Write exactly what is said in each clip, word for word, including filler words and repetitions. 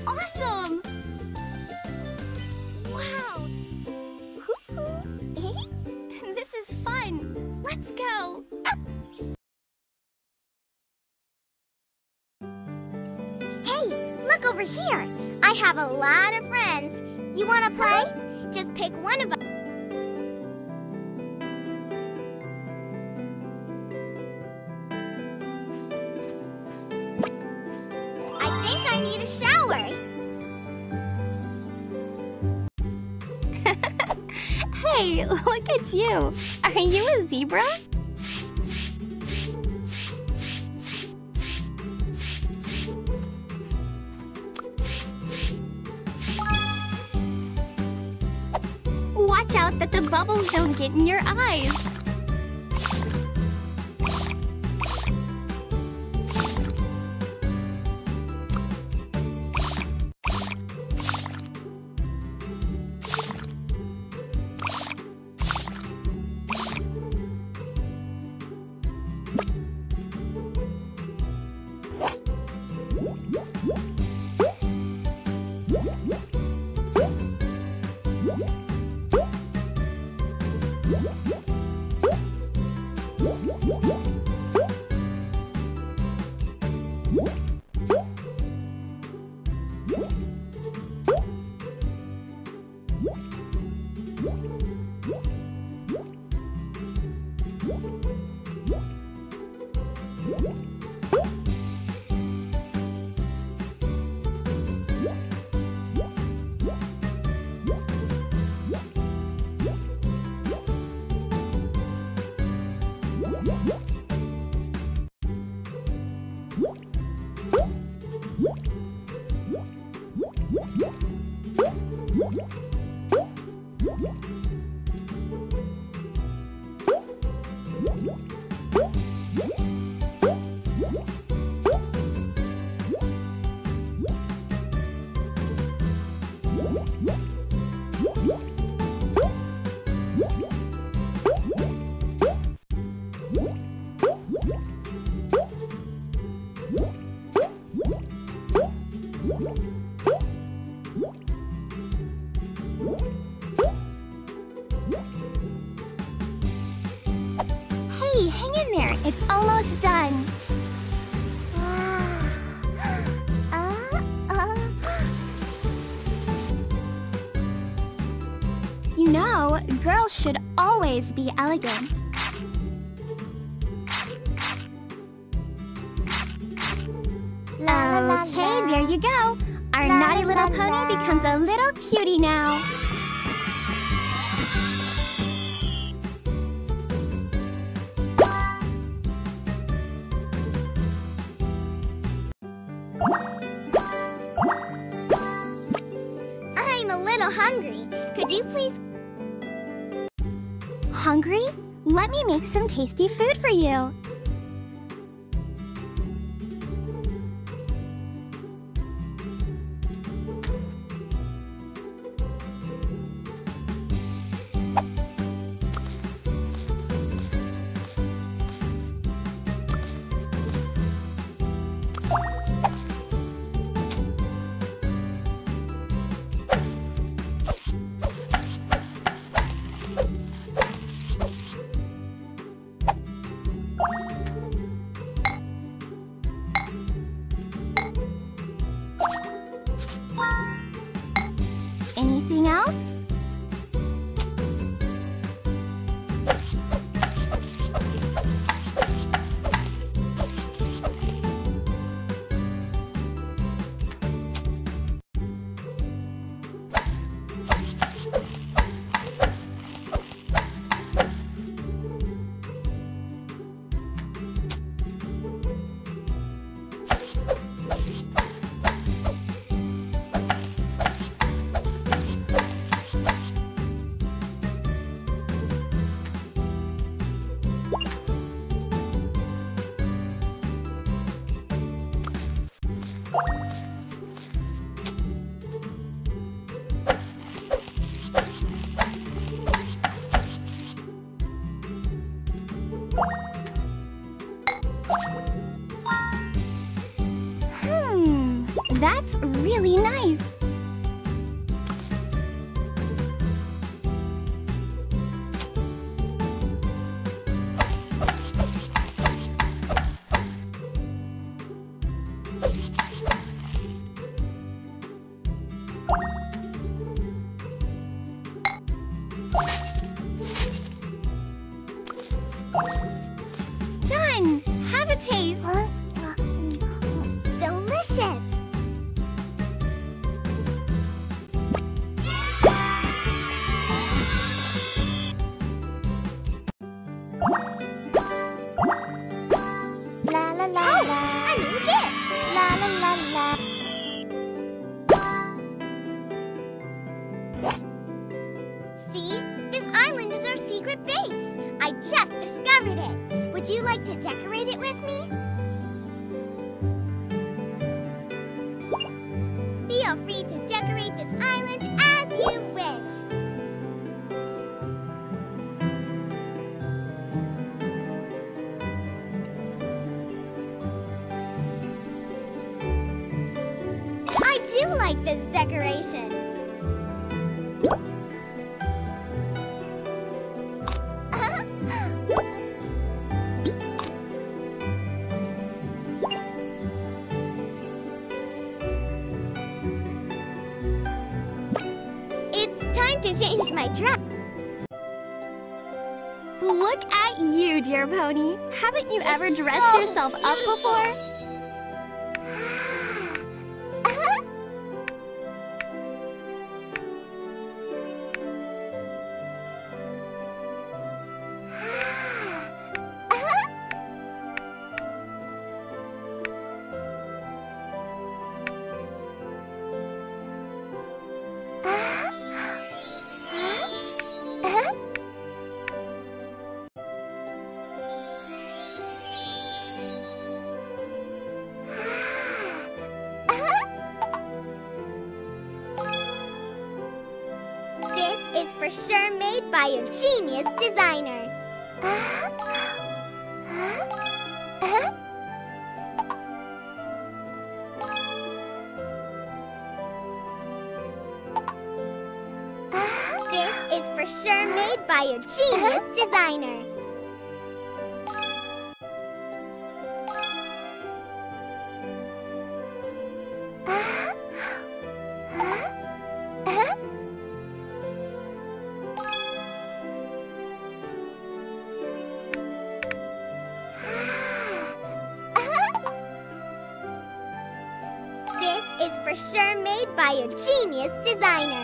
awesome! Wow! This is fun! Let's go! Hey, look over here! I have a lot of friends. You want to play? Just pick one of us. I think I need a shower. Hey, look at you! Are you a zebra? Watch out that the bubbles don't get in your eyes. Hey, hang in there. It's almost done. Uh, uh. You know, girls should always be elegant. La, la, Okay, la. there you go. Our La, naughty la, little pony la. becomes a little cutie now. I'm a little hungry. Could you please? Hungry? Let me make some tasty food for you. Anything else? That's really really nice. Done! Have a taste. Delicious. La la la oh, la. A new gift. La la la la. See? This island is our secret base. I just discovered it. Would you like to decorate it with me? Feel free to decorate this island as you wish. I do like this decoration. It's time to change my dress. Look at you, dear pony. Haven't you ever dressed yourself up before? This is for sure made by a genius designer. This is for sure made by a genius designer. This is for sure made by a genius designer.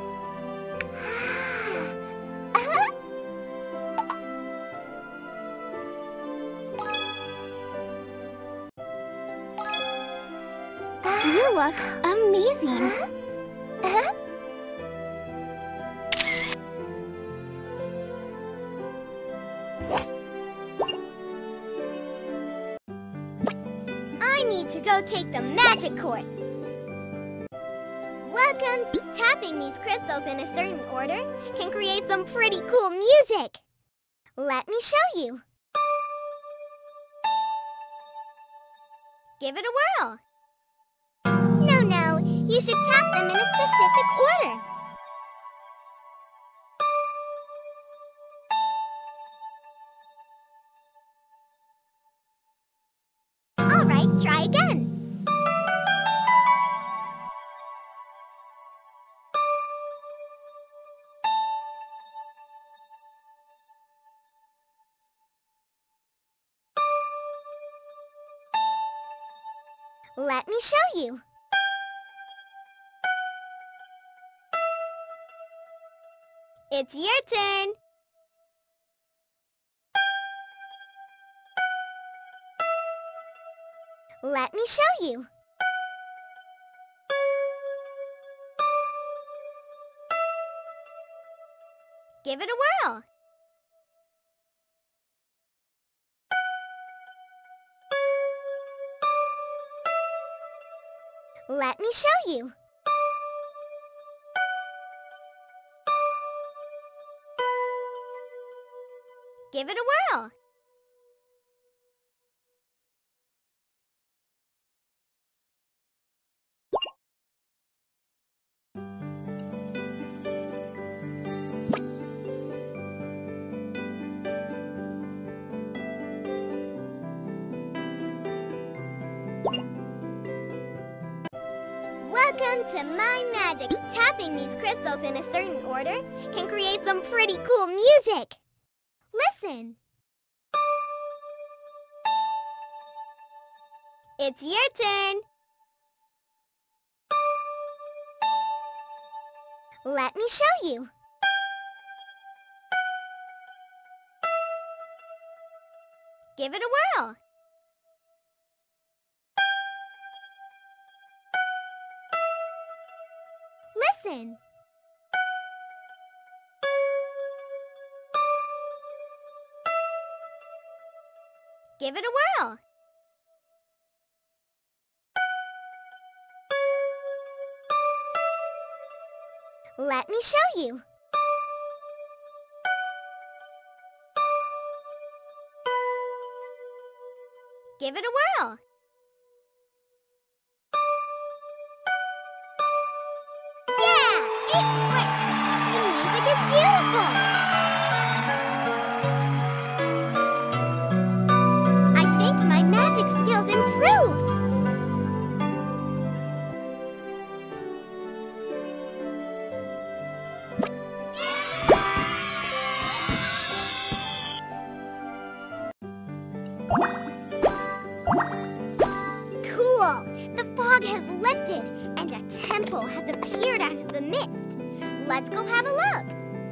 You look amazing. I need to go take the magic course. Welcome to tapping these crystals in a certain order can create some pretty cool music. Let me show you. Give it a whirl. No, no, you should tap them in a specific order. All right, try again. Let me show you. It's your turn. Let me show you. Give it a whirl. Let me show you. Give it a whirl. Welcome to my magic. Tapping these crystals in a certain order can create some pretty cool music. Listen. It's your turn. Let me show you. Give it a whirl. Listen. Give it a whirl. Let me show you. Give it a whirl. Yeah! It worked! The music is beautiful! I think my magic skills improved! The fog has lifted, and a temple has appeared out of the mist. Let's go have a look.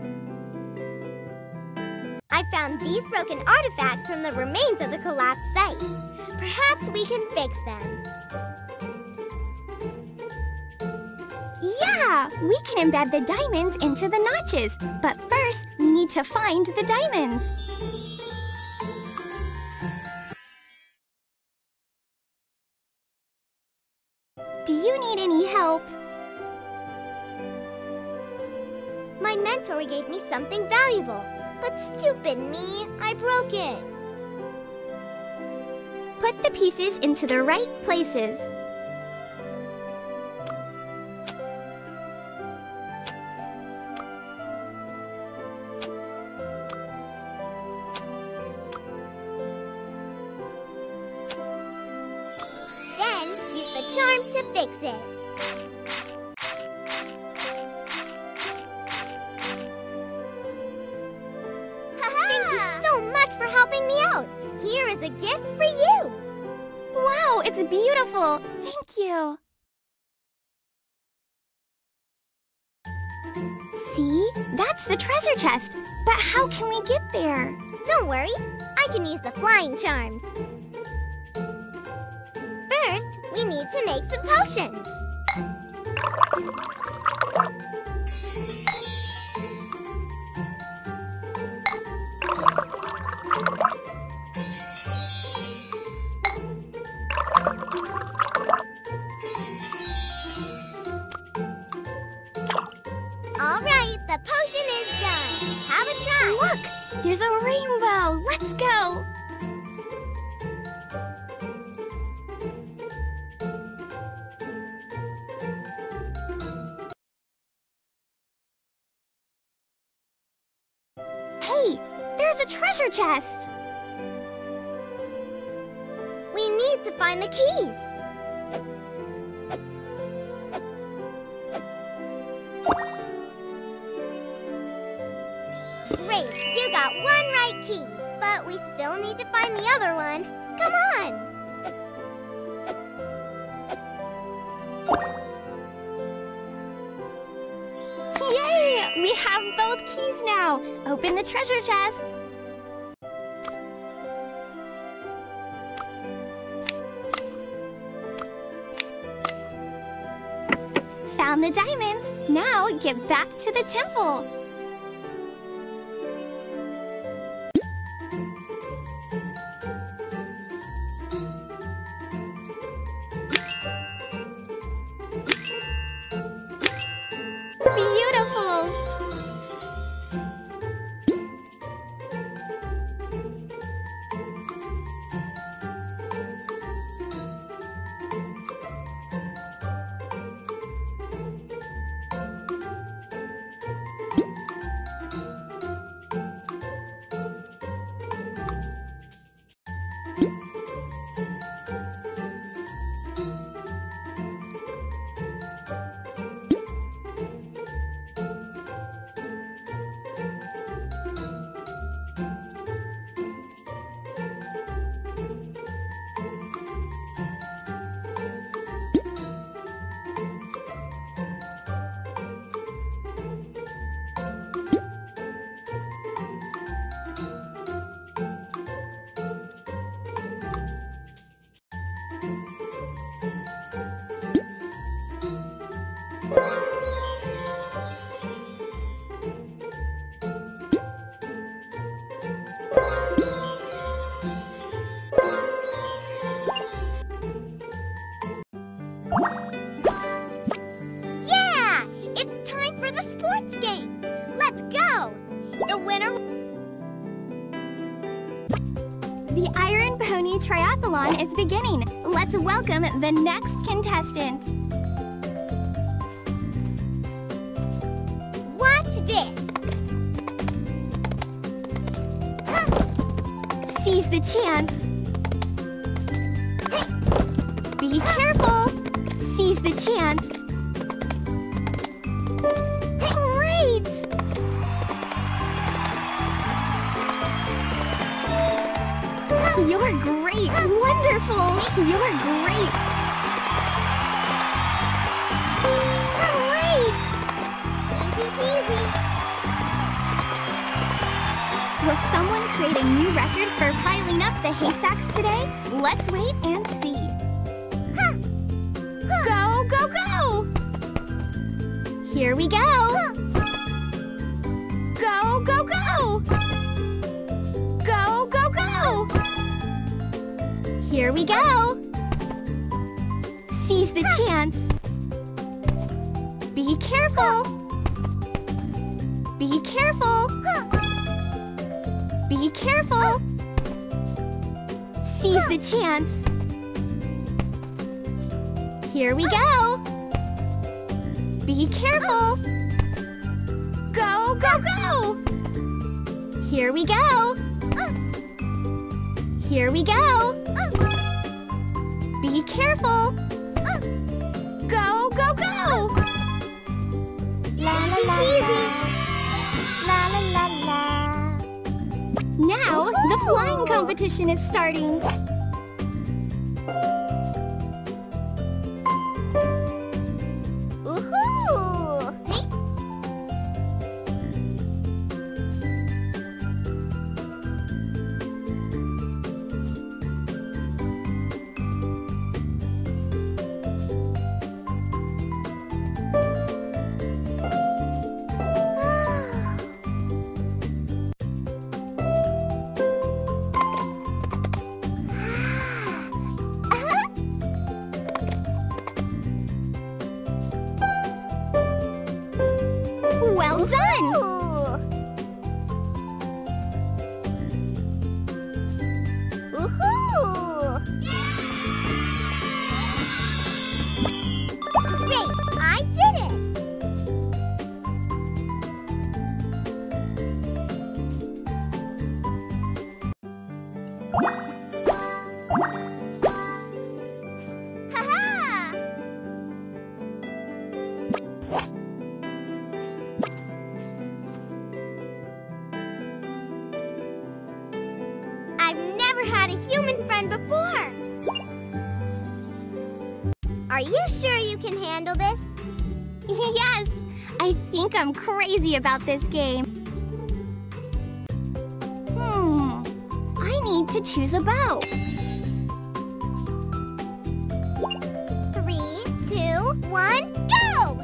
I found these broken artifacts from the remains of the collapsed site. Perhaps we can fix them. Yeah, we can embed the diamonds into the notches. But first, we need to find the diamonds. Do you need any help? My mentor gave me something valuable, but stupid me, I broke it. Put the pieces into the right places. Then use the charm to fix it. Thank you so much for helping me out. Here is a gift for you. Wow, it's beautiful. Thank you. See? That's the treasure chest. But how can we get there? Don't worry. I can use the flying charms. First, we need to make some potions. All right, the potion is done. Have a try. Look, there's a rainbow. Let's go. Hey, there's a treasure chest. We need to find the keys. Great, you got one right key, but we still need to find the other one. Come on! Yay! We have both keys now. Open the treasure chest. Found the diamonds. Now get back to the temple. Beautiful! The Iron Pony Triathlon is beginning. Let's welcome the next contestant. Watch this. Seize the chance. Be careful. Seize the chance. Great! You're great! Wonderful! You're great! Great! Easy peasy. Will someone create a new record for piling up the haystacks today? Let's wait and see. Huh. Go, go, go! Here we go! Huh. Go, go, go! Go, go, go! Here we go! Seize the chance! Be careful! Be careful! Huh. Be careful! Seize the chance! Here we go! Be careful! Go, go, go! Here we go! Here we go! Be careful! Go, go, go! La la la la. La la la la. Now, the flying competition is starting. Woohoo! Hey. Well done! Woohoo! Great! I did it! Ha-ha! I've never had a human friend before! Are you sure you can handle this? Yes! I think I'm crazy about this game. Hmm. I need to choose a bow. Three, two, one, go!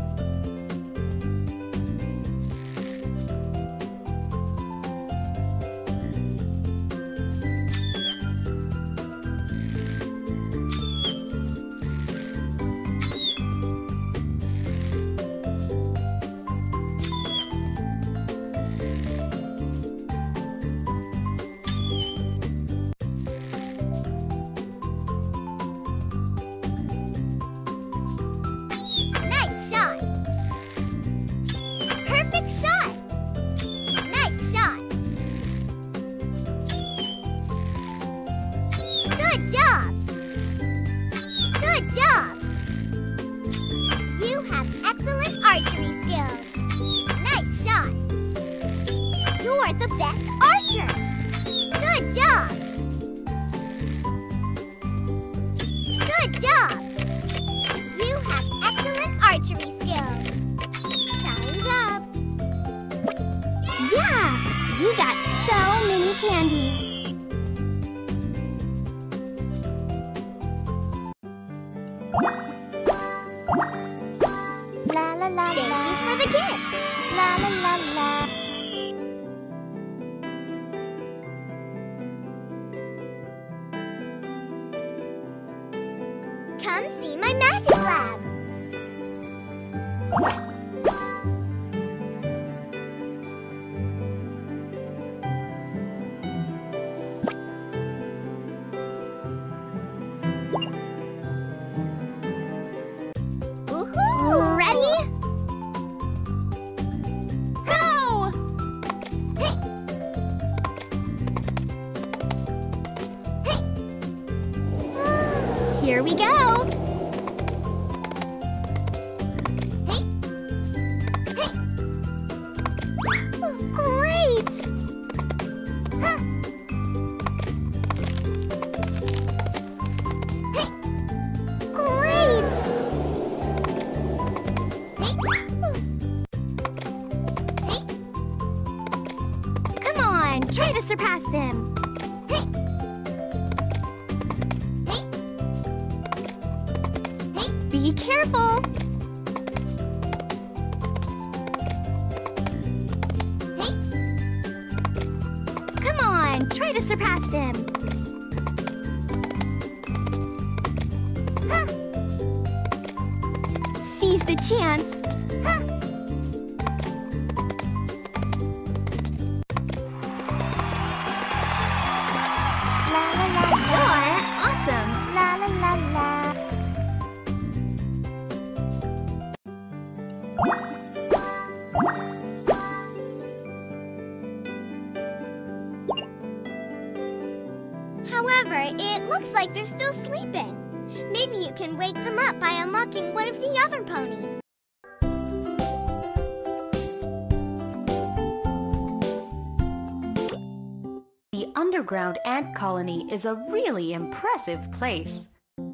Nice shot! Perfect shot! Nice shot! Good job! Good job! You have excellent archery skills. Nice shot! You're the best archer! Good job! Good job! You have excellent archery skills. Time's up. Yeah! We got so many candies. La la la. Thank you for the gift. La la la la. Come see my magic lab. Here we go! Hey! Hey! Great! Huh! Hey! Great! Hey! Hey! Come on, try to surpass them! Hey! Hey! Be careful! Hey! Come on, try to surpass them! Huh! Seize the chance! Huh! La la la You're awesome! la la la la. However, it looks like they're still sleeping. Maybe you can wake them up by unlocking one of the other ponies. The underground ant colony is a really impressive place.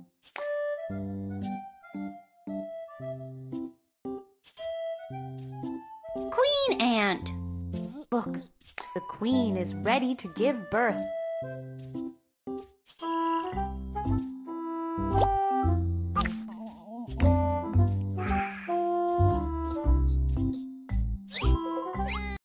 Queen ant! Look, the queen is ready to give birth.